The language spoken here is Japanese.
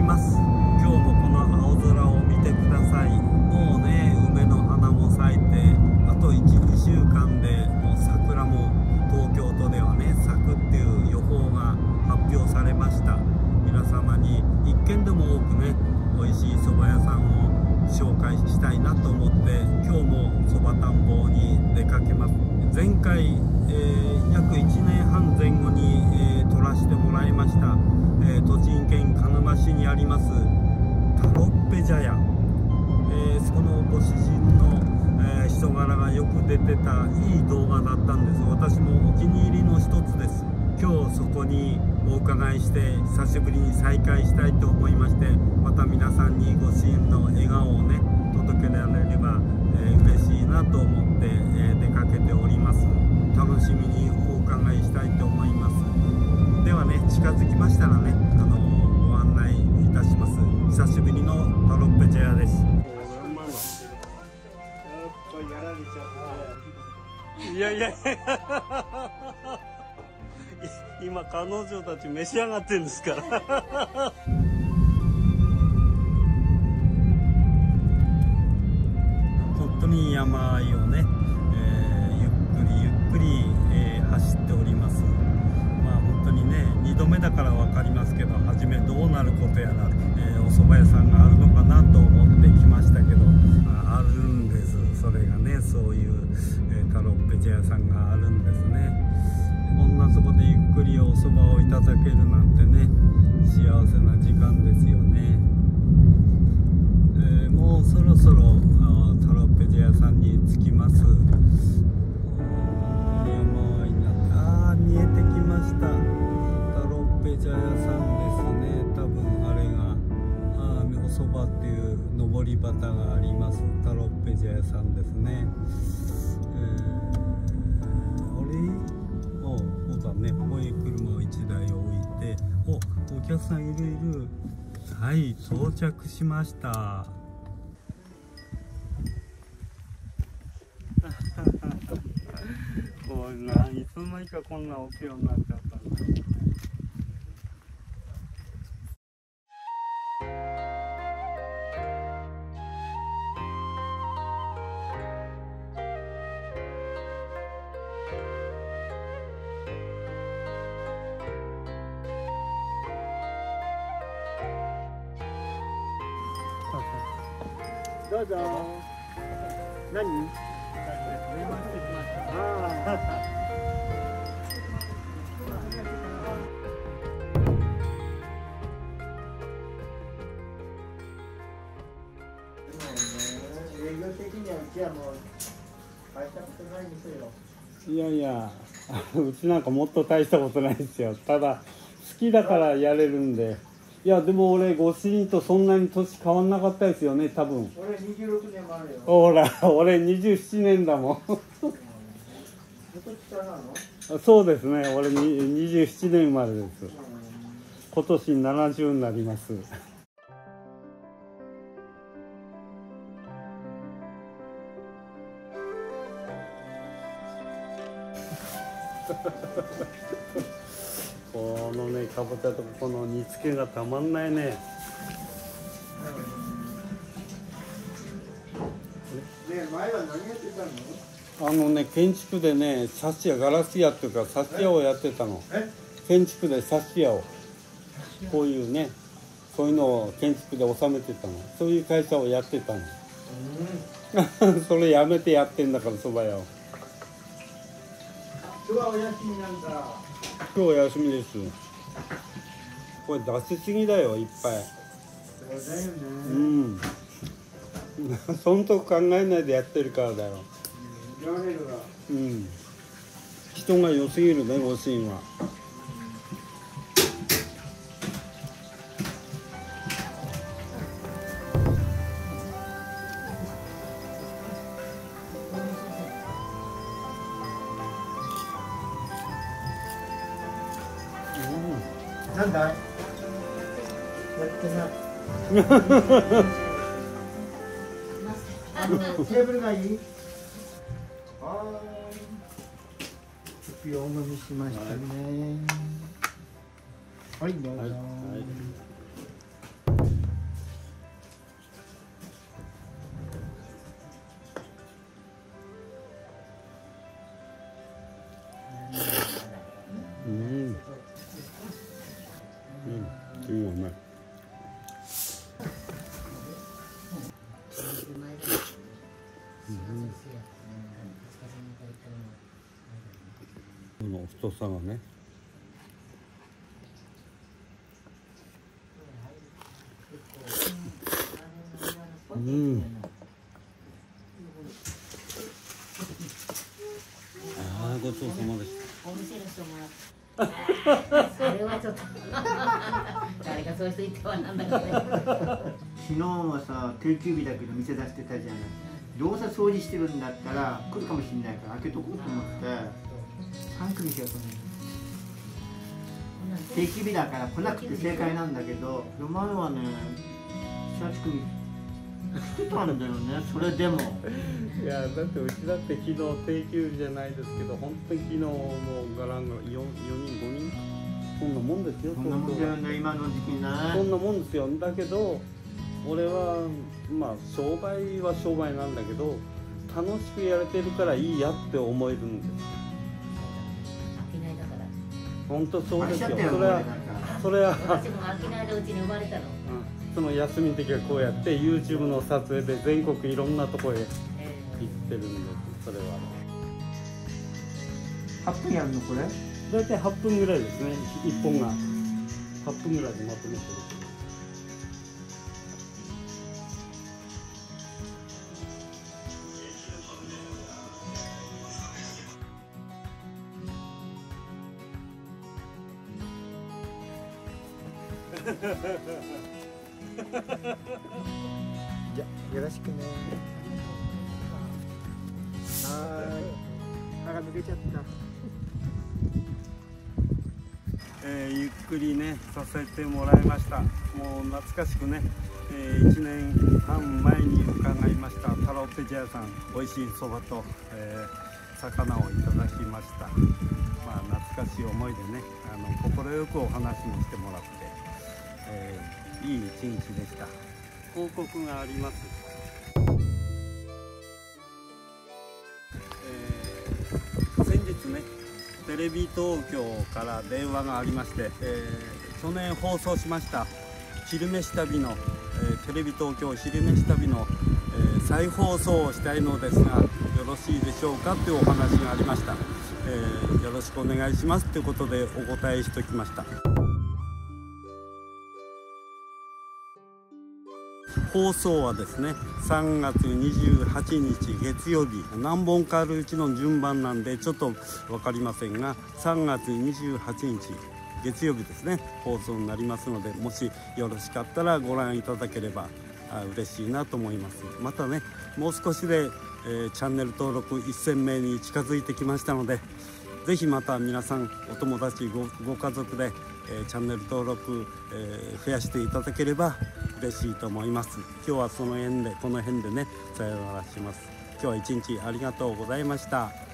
ます。今日もこの青空を見てください。もうね、梅の花も咲いて、あと 1,2 週間でもう桜も東京都ではね咲くっていう予報が発表されました。皆様に一軒でも多くね美味しい蕎麦屋さんを紹介したいなと思って今日も蕎麦探訪に出かけます。前回、約1年半前後に、撮らせてもらいました、栃木県鹿沼市にありますタロッペ茶屋、そのご主人の、人柄がよく出てたいい動画だったんです。私もお気に入りの一つです。今日そこにお伺いして久しぶりに再会したいと思いまして、また皆さんにご主人の笑顔をね届けられれば、嬉しいなと思って、出かけております。楽しみにお伺いしたいと思います。ではね、近づきましたらねご案内いたします。久しぶりのタロッペ茶屋です。いやいやいや今彼女たち召し上がってるんですから本当に山あいをね、ゆっくり、走っております。まあ本当にね2度目だから分かりますけど、初めどうなることやら、お蕎麦屋さんがあるのかなと思ってきましたけど、あるんです。それがねそういう、タロッペ茶屋さんがあるんですね。こんなとこでゆっくりお蕎麦をいただけるなんてね幸せな時間ですよね。もうそろそろタロッペ茶屋さんに着きます。山あいになって見えてきました。タロッペ茶屋さんですね。多分あれがお蕎麦っていう上り旗がありますタロッペ茶屋さんですね。ね、ここへ車を1台置いて、お客さんいる。はい、到着しました。こんないつの間にかこんな大きいようになっちゃったんだ。どうぞ。何？営業的にはうちはもう大したことないんですよ。いやいや、うちなんかもっと大したことないですよ。ただ好きだからやれるんで。いやでも俺ご主人とそんなに年変わんなかったですよね多分。俺26年もあるよ。ほら俺27年だもんそうですね、俺27年生まれです。今年70になりますこのね、かぼちゃとこの煮付けがたまんないね。前は何やってたの？建築でね、サッシ屋、ガラス屋っていうかサッシ屋をやってたの。建築でサッシ屋を、こういうね、そういうのを建築で収めてたの。そういう会社をやってたの。それやめてやってんだから、蕎麦屋を。今日はお休みなんだ。今日お休みです。これ出しすぎだよ、いっぱい。そうだよね。うん。そんとこ考えないでやってるからだよ。うん。人が良すぎるね、ご主人は。なんだい？やってない。テーブルがいい？はい。お飲みしましたね。はい、どうぞ。はい。 次はうまい。この太さがね。ごちそうさまでした。 お店の人もそれはちょっと誰かそういう人言ってはなんだかね。 昨日はさ定休日だけど店出してたじゃない。どうせ掃除してるんだったら来るかもしれないから開けとこうと思って3組しようと思って。定休日だから来なくて正解なんだけど、前はね7、8組来てたんだよね。それでもいやだってうちだって昨日定休日じゃないですけど、本当に昨日もうガランが4人5人そんなもんですよ。 そんなもんだよね今の時期ね。 そんなもんですよ。だけど俺はまあ商売は商売なんだけど楽しくやれてるからいいやって思えるんです。本当そうですよ。それは私も商いのうちに生まれたの。 その休みの時はこうやって YouTube の撮影で全国いろんなとこへ行ってるんです。それは 8分やるのこれ？ 大体8分ぐらいですね。1本が8分ぐらいでまとめてる。 じゃあよろしくね。歯が抜けちゃった。 ゆっくりねさせてもらいました。もう懐かしくね、1年半前に伺いました太郎ペジャーさん、美味しいそばと、魚をいただきました。まあ懐かしい思いでね、快くお話もしてもらって、いい一日でした。報告があります。先日ねテレビ東京から電話がありまして、去年放送しました昼飯旅の、テレビ東京昼飯旅の、再放送をしたいのですがよろしいでしょうかというお話がありました。よろしくお願いしますということでお答えしておきました。放送はですね3月28日月曜日、何本かあるうちの順番なんでちょっと分かりませんが3月28日月曜日ですね放送になりますので、もしよろしかったらご覧いただければ嬉しいなと思います。またねもう少しで、チャンネル登録1000名に近づいてきましたので、ぜひまた皆さんお友達 ご家族で、チャンネル登録、増やしていただければ嬉しいと思います。今日はこの辺でねさよならします。今日は一日ありがとうございました。